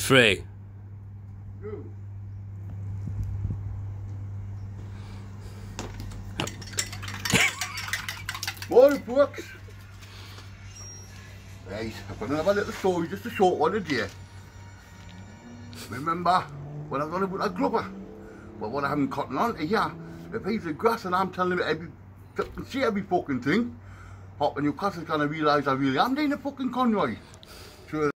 3. Morning, folks. Right, I've got another little story, just a short one today. Remember when I was on about a grubber? Well, what I haven't cotton on to here, a piece of grass, and I'm telling him see every fucking thing. Hop and Newcastle's gonna realise I really am doing a fucking Conroy.